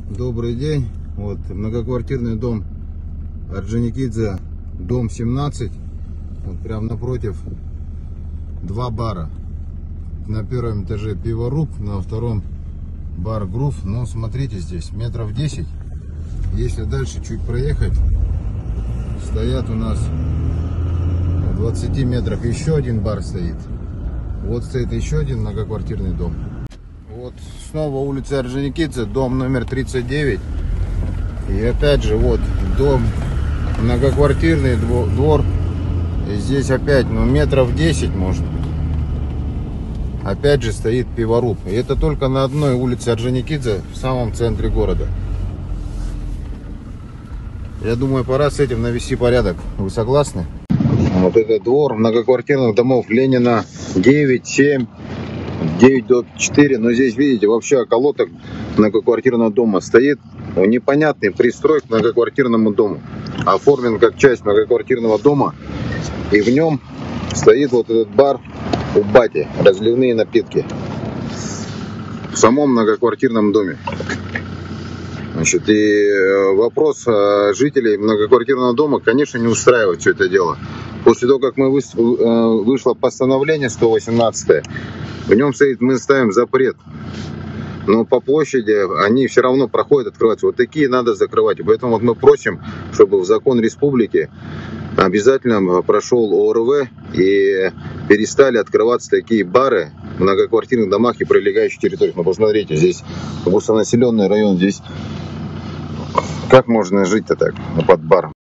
Добрый день. Вот многоквартирный дом Орджоникидзе, дом 17. Вот прям напротив два бара. На первом этаже пиворуб, на втором бар Грув. Но смотрите, здесь метров 10. Если дальше чуть проехать, стоят у нас в 20 метрах еще один бар стоит. Вот стоит еще один многоквартирный дом. Вот снова улица Орджоникидзе, дом номер 39. И опять же вот дом, многоквартирный двор. И здесь опять, метров 10 может быть. Опять же стоит пиворуб. И это только на одной улице Орджоникидзе, в самом центре города. Я думаю, пора с этим навести порядок. Вы согласны? Вот это двор многоквартирных домов Ленина 9, 7, 9-4. Но здесь, видите, вообще околоток многоквартирного дома стоит. Непонятный пристрой к многоквартирному дому. Оформлен как часть многоквартирного дома. И в нем стоит вот этот бар у бати. Разливные напитки. В самом многоквартирном доме. Значит, и вопрос жителей многоквартирного дома, конечно, не устраивает все это дело. После того, как вышло постановление 118, в нем стоит, мы ставим запрет. Но по площади они все равно проходят, открываются. Вот такие надо закрывать. И поэтому вот мы просим, чтобы в закон республики обязательно прошел ОРВ и перестали открываться такие бары в многоквартирных домах и прилегающих территориях. Ну, посмотрите, здесь густонаселенный район, здесь как можно жить-то так под баром?